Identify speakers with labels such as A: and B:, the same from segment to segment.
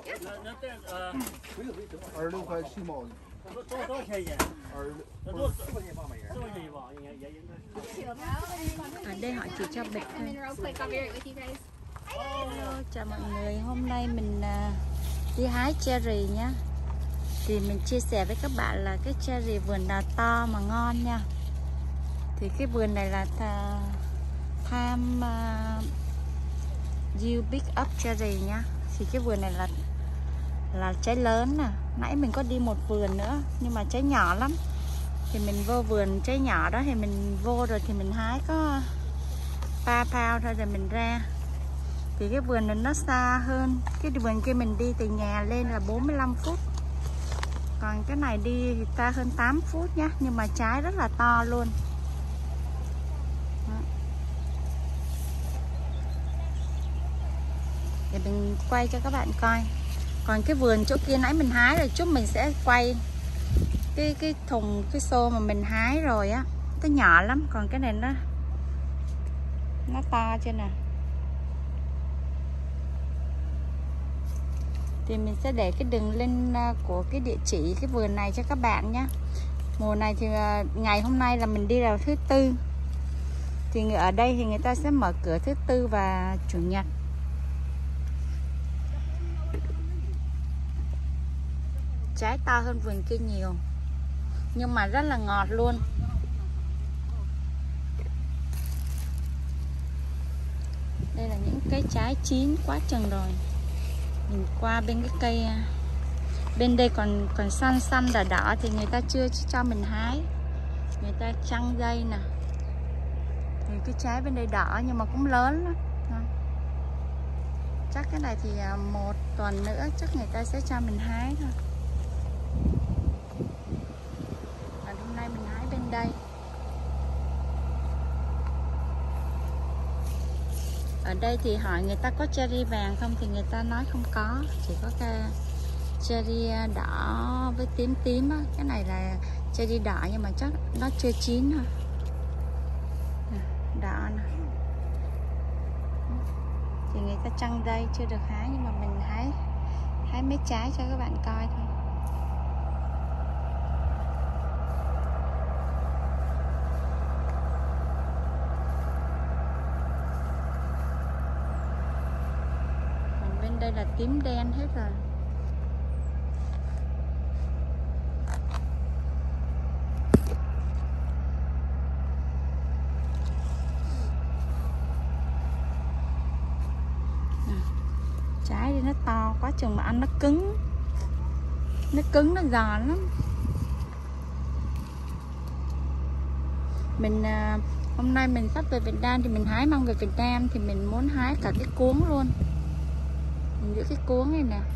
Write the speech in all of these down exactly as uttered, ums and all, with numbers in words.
A: 二十六块七毛的。
B: 多多多少钱一斤？
A: 二十
B: 那多四块钱一磅吧，也是。四块钱一磅，应该也应该是。
C: Ở đây họ chỉ cho bịch thôi. Hello, chào mọi người. Hôm nay mình uh, đi hái cherry nhá. Thì mình chia sẻ với các bạn là cái cherry vườn nào to mà ngon nha. Thì cái vườn này là Tham uh, You Pick Up Cherry nhá. Thì cái vườn này là là trái lớn nè. Nãy mình có đi một vườn nữa nhưng mà trái nhỏ lắm. Thì mình vô vườn trái nhỏ đó thì mình vô rồi thì mình hái có ba bao thôi rồi mình ra. Thì cái vườn này nó xa hơn. Cái vườn kia mình đi từ nhà lên là bốn mươi lăm phút. Còn cái này đi thì xa hơn tám phút nhá. Nhưng mà trái rất là to luôn. Đó. Để mình quay cho các bạn coi. Còn cái vườn chỗ kia nãy mình hái rồi, chút mình sẽ quay cái cái thùng cái xô mà mình hái rồi á, nó nhỏ lắm, còn cái này nó nó to chưa nè. Thì mình sẽ để cái đường link của cái địa chỉ cái vườn này cho các bạn nhé. Mùa này thì ngày hôm nay là mình đi vào thứ tư. Thì ở đây thì người ta sẽ mở cửa thứ tư và chủ nhật. Trái to hơn vườn kia nhiều, nhưng mà rất là ngọt luôn. Đây là những cái trái chín quá chừng rồi. Mình qua bên cái cây bên đây còn còn xanh xanh đỏ đỏ thì người ta chưa cho mình hái. Người ta trăng dây nè. Thì cái trái bên đây đỏ nhưng mà cũng lớn lắm. Chắc cái này thì một tuần nữa chắc người ta sẽ cho mình hái thôi. Và hôm nay mình hái bên đây. Ở đây thì hỏi người ta có cherry vàng không thì người ta nói không có, chỉ có cái cherry đỏ với tím tím á. Cái này là cherry đỏ nhưng mà chắc nó chưa chín thôi. Đỏ nè. Thì người ta trăng đây chưa được hái nhưng mà mình hái hái mấy trái cho các bạn coi thôi. Đây là tím đen hết rồi. À, trái thì nó to quá chừng mà ăn nó cứng. Nó cứng, nó giòn lắm. Mình à, hôm nay mình sắp về Việt Nam thì mình hái mang về Việt Nam thì mình muốn hái cả cái cuống luôn. Giữa cái cuống này nè.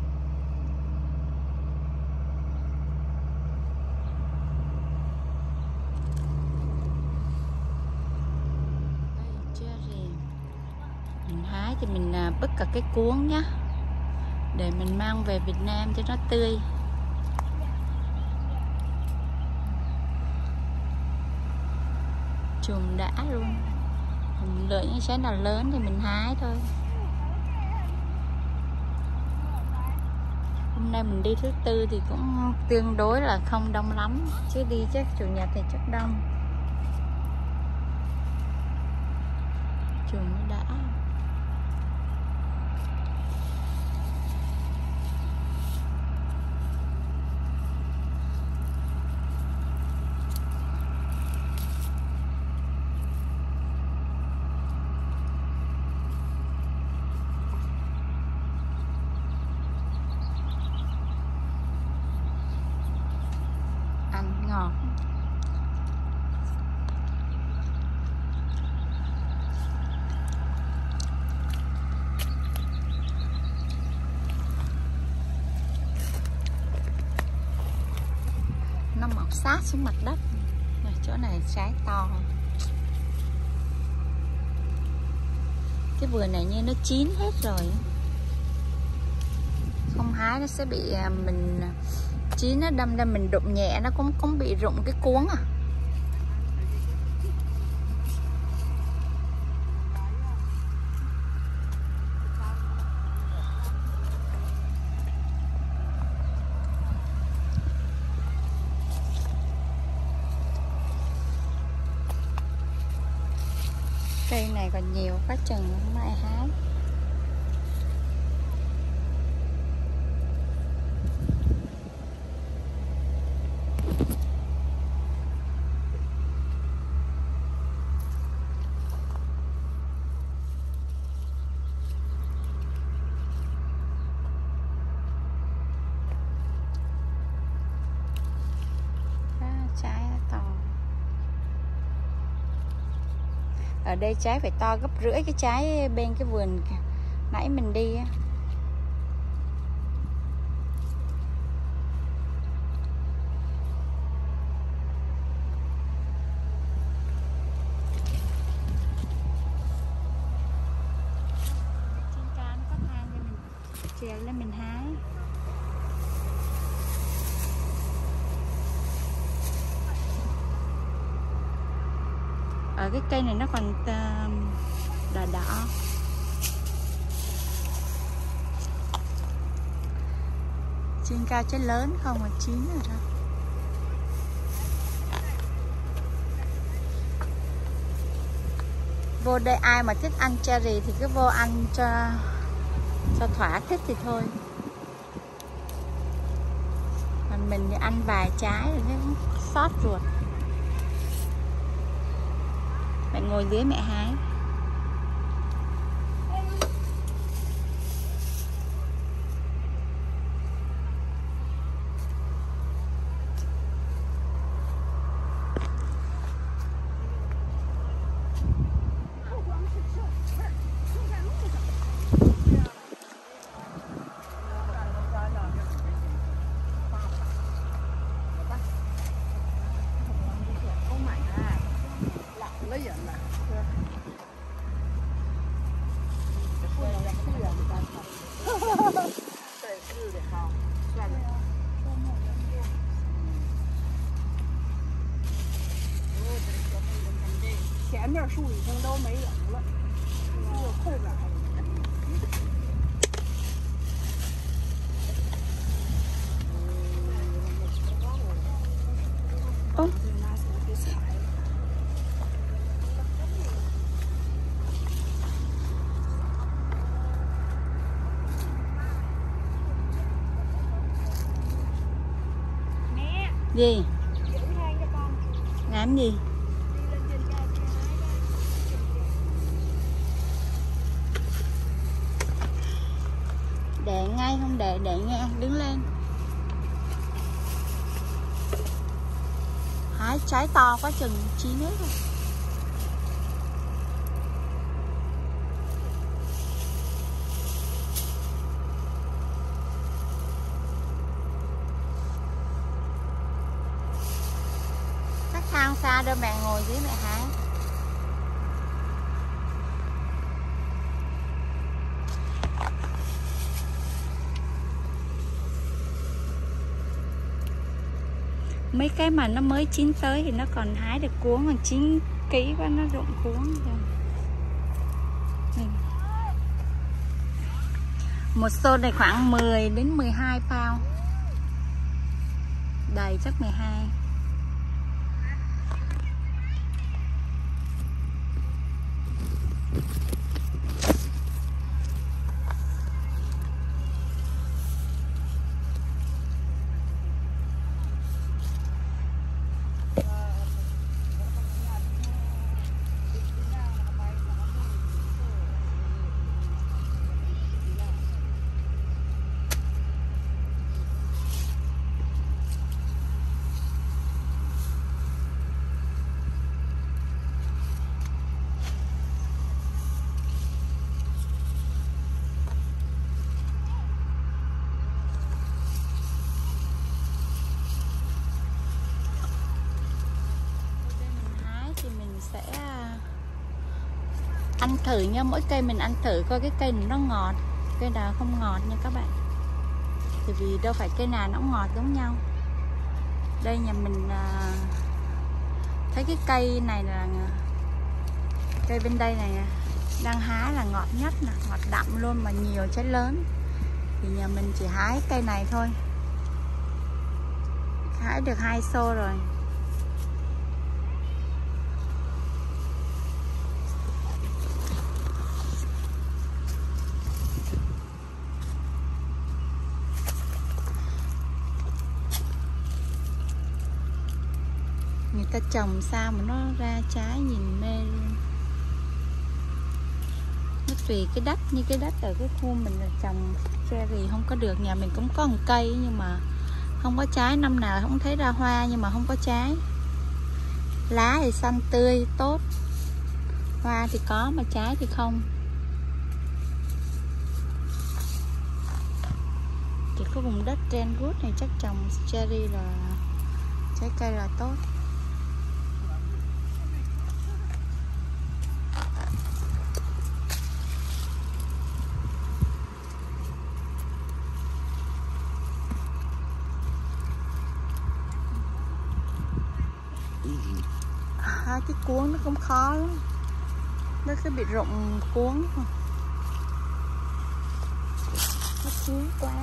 C: Đây cherry. Mình hái thì mình bứt cả cái cuống nhá. Để mình mang về Việt Nam cho nó tươi. Chùm đã luôn. Mình lựa những trái nào lớn thì mình hái thôi. Hôm nay mình đi thứ tư thì cũng tương đối là không đông lắm. Chứ đi chắc chủ nhật thì chắc đông. Chùm nó đã. Ngọt. Nó mọc sát xuống mặt đất. Chỗ này trái to. Cái vườn này như nó chín hết rồi. Không hái nó sẽ bị mình chín nó đâm ra mình đụng nhẹ nó cũng cũng bị rụng cái cuống à. Cây này còn nhiều quá chừng không ai hái. Trái to. Ở đây trái phải to gấp rưỡi cái trái bên cái vườn nãy mình đi á. Trên cao nó có thang cho mình trèo lên mình hái. Ở cái cây này nó còn đỏ đỏ. Trên cao trái lớn không mà chín rồi đó. Vô đây ai mà thích ăn cherry thì cứ vô ăn cho cho thỏa thích thì thôi. Còn mình thì ăn vài trái rồi thấy xót ruột. Mẹ ngồi dưới mẹ hái.
D: 前面树已经都没有了，只有后边还有。
C: Ủa? Gì? Làm gì? Để ngay không để để nghe đứng lên. Hái trái to quá chừng chín hết rồi. Cách hang xa đâu mẹ ngồi dưới mẹ hái. Mấy cái mà nó mới chín tới thì nó còn hái được cuống, còn chín kỹ quá nó rụng cuống rồi. Một xô này khoảng mười đến mười hai pound. Đầy chắc mười hai. Sẽ ăn thử nha, mỗi cây mình ăn thử coi cái cây này nó ngọt, cây nào không ngọt nha các bạn. Tại vì đâu phải cây nào nó cũng ngọt giống nhau. Đây nhà mình à, thấy cái cây này là cây bên đây này đang hái là ngọt nhất nè, ngọt đậm luôn mà nhiều trái lớn. Thì nhà mình chỉ hái cây này thôi. Hái được hai xô rồi. ta trồng sao mà nó ra trái nhìn mê luôn. Nó tùy cái đất, như cái đất ở cái khu mình là trồng cherry không có được. Nhà mình cũng có một cây nhưng mà không có trái, năm nào không thấy ra hoa nhưng mà không có trái. Lá thì xanh tươi tốt, hoa thì có mà trái thì không. Chỉ có vùng đất Trentwood này chắc trồng cherry là trái cây là tốt. Hai cái cuốn nó cũng khó lắm, nó cứ bị rụng cuốn, nó cuốn quá.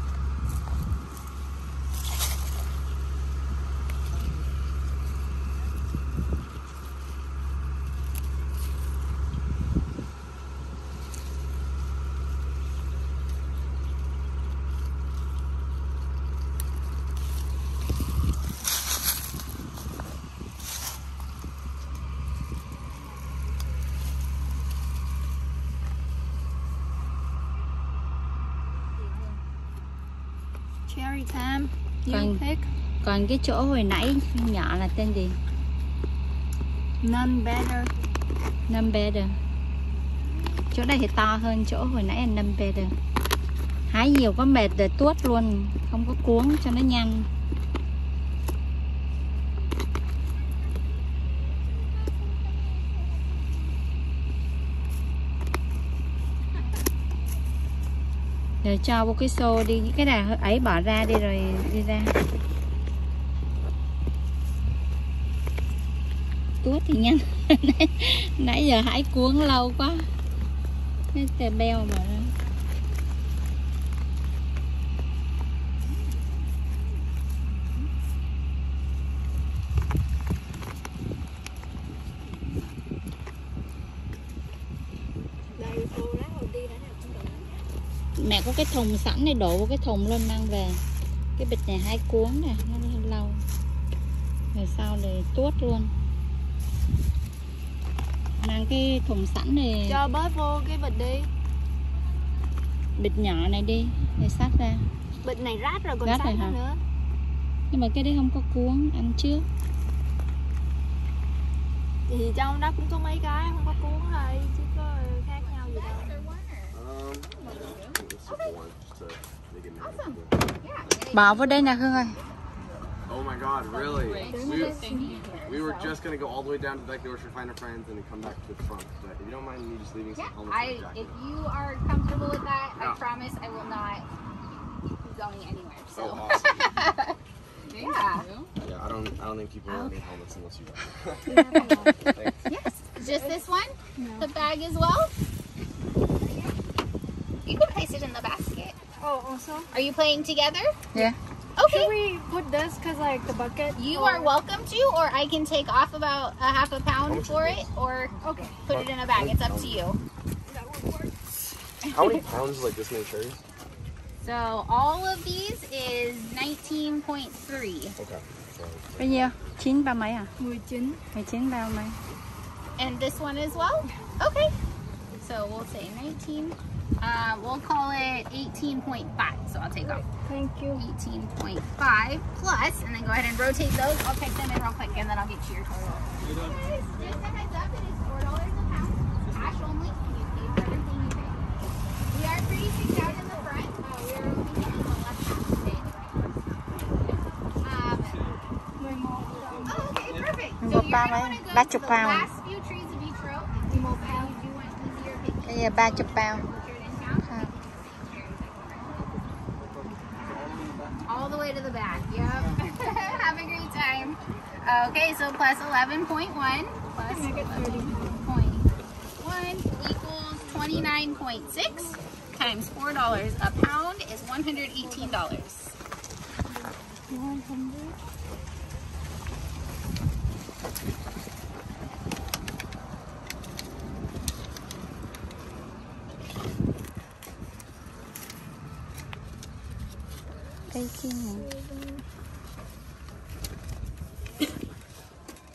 D: Cherry time. You
C: Còn,
D: pick.
C: còn cái chỗ hồi nãy nhỏ là tên gì?
D: None better.
C: None better. Chỗ này thì to hơn chỗ hồi nãy là none better. Hái nhiều có mệt rồi tuốt luôn, không có cuống cho nó nhanh. Rồi cho vô cái xô đi, cái nào ấy bỏ ra đi rồi đi ra. Tuốt thì nhanh. Nãy giờ hái cuốn lâu quá. Cái tè beo bỏ ra. Mẹ có cái thùng sẵn này đổ vô cái thùng luôn mang về. Cái bịch này hai cuốn nè, nó lâu. Rồi sau rồi tuốt luôn. Mang cái thùng sẵn này.
D: Cho bớt vô cái bịch đi.
C: Bịch nhỏ này đi, để xách ra.
D: Bịch này rát rồi còn
C: Rát
D: xách
C: rồi hả?
D: nữa.
C: Nhưng mà cái đấy không có cuốn, ăn trước.
D: Thì trong đó cũng có mấy cái không có cuốn thôi, chứ có khác nhau gì đâu.
C: Bỏ vô đây nè Hương ơi.
E: Oh my god, really? We, we were just gonna go all the way down to Dyke Orchard, find our friends, and then come back to the front. But if you don't mind me just leaving some helmets
F: I,
E: and a jacket.
F: if you are comfortable with that,
E: Yeah.
F: I promise I will not be going anywhere. So,
E: Oh, awesome.
F: yeah.
E: Yeah, I don't, I don't think people wear any helmets unless you do. Thanks.
F: Yes. Just this one? The bag as well? You can place it in the basket.
D: Oh, also?
F: Are you playing together?
C: Yeah.
F: Okay.
D: Should we put this cause like the bucket?
F: You
D: or-
F: are welcome to, or I can take off about a half a pound for it, or
D: Okay.
F: put it in a bag. It's up to you.
E: How many pounds like this many cherries?
F: So all of these is nineteen point three.
E: Okay. So,
C: Bao nhiêu? chín ba mấy à?
D: mười chín.
C: mười chín ba mấy?
F: And this one as well? Okay. So we'll say nineteen. Uh, we'll call it eighteen point five. So I'll take off
D: Thank you.
F: eighteen point five plus, and then go ahead and rotate those. I'll type them in real quick, and then I'll get you your total. Guys, just a heads up, it is four dollars a pound. Cash only. You pay for everything you pay. We are pretty spread out in the front. Uh, we are only taking the left half today. Um, oh, okay, perfect. So
C: Một
F: you're
C: bao
F: going to
C: mấy?
F: want to go
C: ba
F: to
C: chục
F: the
C: pound.
F: last few trees of each row. If you do want easier picking.
C: Bây giờ ba mươi pound. À.
F: All the way to the back. Yep. Have a great time. Okay, so plus eleven point one plus eleven point one equals twenty-nine point six times four dollars a pound is one hundred eighteen dollars.
D: one hundred.
C: Cây kim này.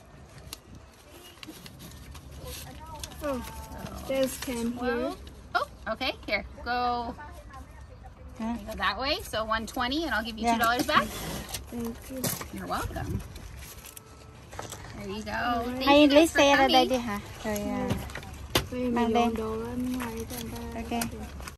D: There's ten here.
F: Oh, okay. Here, go.
C: Huh?
F: Go that way. So one twenty, and I'll give you
C: Yeah.
F: two dollars back.
D: Thank you.
F: You're welcome. There you go. Thank
C: Hay
F: you
C: lấy
F: guys for
C: xe ra đây
F: coming.
C: đi hả? Rồi à,
D: Đây
C: mang
D: mình
C: đây.
D: dọn đồ lên ngoài cho người ta.
C: Ok.